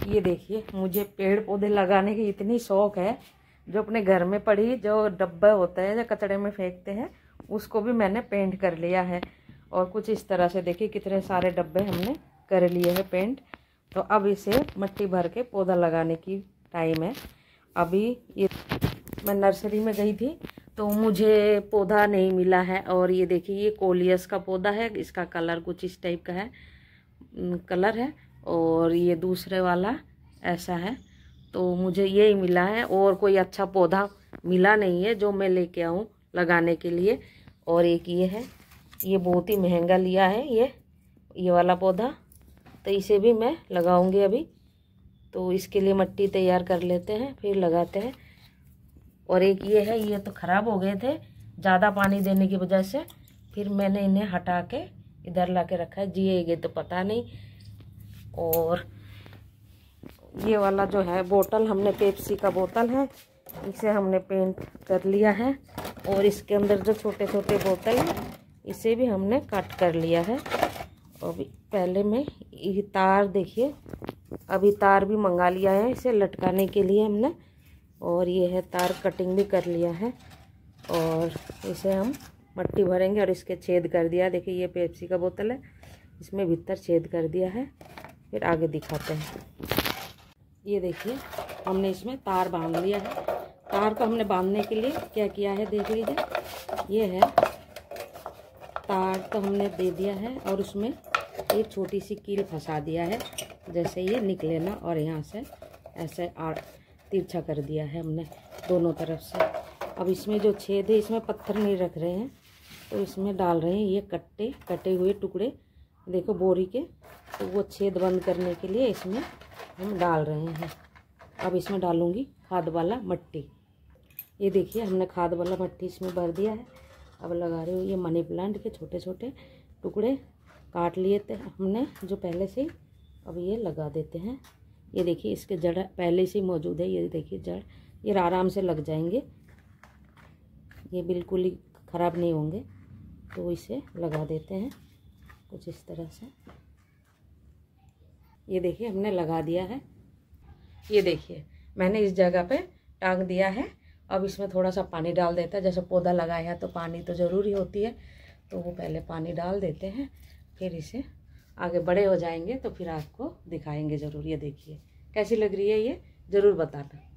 ये देखिए, मुझे पेड़ पौधे लगाने की इतनी शौक है, जो अपने घर में पड़ी जो डब्बा होता है जो कचड़े में फेंकते हैं, उसको भी मैंने पेंट कर लिया है। और कुछ इस तरह से देखिए कितने सारे डब्बे हमने कर लिए हैं पेंट। तो अब इसे मिट्टी भर के पौधा लगाने की टाइम है। अभी ये मैं नर्सरी में गई थी तो मुझे पौधा नहीं मिला है। और ये देखिए, ये कोलियस का पौधा है, इसका कलर कुछ इस टाइप का है, कलर है। और ये दूसरे वाला ऐसा है। तो मुझे यही मिला है और कोई अच्छा पौधा मिला नहीं है जो मैं लेके आऊँ लगाने के लिए। और एक ये है, ये बहुत ही महंगा लिया है ये वाला पौधा। तो इसे भी मैं लगाऊंगी अभी। तो इसके लिए मिट्टी तैयार कर लेते हैं, फिर लगाते हैं। और एक ये है, ये तो ख़राब हो गए थे ज़्यादा पानी देने की वजह से, फिर मैंने इन्हें हटा के इधर ला के रखा है, जिएगा तो पता नहीं। और ये वाला जो है बोतल, हमने पेप्सी का बोतल है, इसे हमने पेंट कर लिया है। और इसके अंदर जो छोटे छोटे बोतल है, इसे भी हमने कट कर लिया है। और पहले में ये तार देखिए, अभी तार भी मंगा लिया है इसे लटकाने के लिए हमने। और ये है तार, कटिंग भी कर लिया है। और इसे हम मिट्टी भरेंगे। और इसके छेद कर दिया, देखिए ये पेप्सी का बोतल है, इसमें भीतर छेद कर दिया है। फिर आगे दिखाते हैं। ये देखिए, हमने इसमें तार बांध लिया है। तार को हमने बांधने के लिए क्या किया है देख लीजिए, ये है तार तो हमने दे दिया है। और उसमें एक छोटी सी कील फंसा दिया है, जैसे ये निकले ना। और यहाँ से ऐसे तिरछा कर दिया है हमने दोनों तरफ से। अब इसमें जो छेद है, इसमें पत्थर नहीं रख रहे हैं, तो इसमें डाल रहे हैं ये कटे हुए टुकड़े, देखो बोरी के। तो वो छेद बंद करने के लिए इसमें हम डाल रहे हैं। अब इसमें डालूंगी खाद वाला मिट्टी। ये देखिए, हमने खाद वाला मिट्टी इसमें भर दिया है। अब लगा रही हूँ ये मनी प्लांट के छोटे छोटे टुकड़े काट लिए थे हमने जो पहले से। अब ये लगा देते हैं। ये देखिए, इसके जड़ पहले से ही मौजूद है, ये देखिए जड़, ये आराम से लग जाएंगे, ये बिल्कुल ही ख़राब नहीं होंगे। तो इसे लगा देते हैं कुछ इस तरह से। ये देखिए, हमने लगा दिया है। ये देखिए, मैंने इस जगह पे टांग दिया है। अब इसमें थोड़ा सा पानी डाल देता है, जैसे पौधा लगाया है तो पानी तो ज़रूरी होती है, तो वो पहले पानी डाल देते हैं। फिर इसे आगे बड़े हो जाएंगे तो फिर आपको दिखाएंगे ज़रूर। ये देखिए कैसी लग रही है, ये ज़रूर बताना।